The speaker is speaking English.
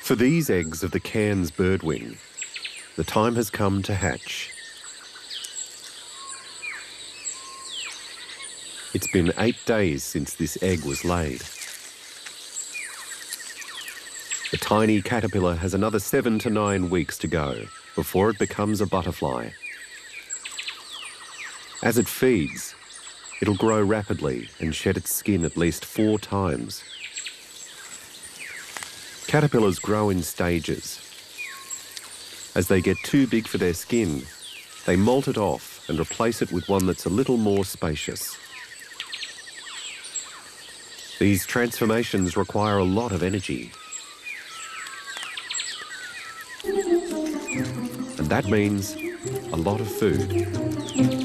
For these eggs of the Cairns birdwing, the time has come to hatch. It's been 8 days since this egg was laid. The tiny caterpillar has another 7 to 9 weeks to go before it becomes a butterfly. As it feeds, it'll grow rapidly and shed its skin at least 4 times. Caterpillars grow in stages. As they get too big for their skin, they molt it off and replace it with one that's a little more spacious. These transformations require a lot of energy. And that means a lot of food.